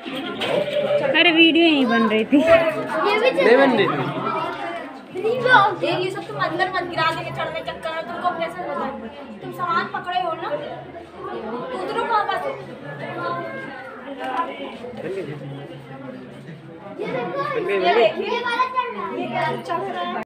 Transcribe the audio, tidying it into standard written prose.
अरे वीडियो यहीं बन रही थी। नहीं बन रही थी। ये सब तुम अंदर मत गिरा देंगे चढ़ने चक्कर में, तुमको कैसे पता? तुम सामान पकड़े हो ना, उतरो कहाँ पास? ये देखिए, ये क्या चढ़ रहा है।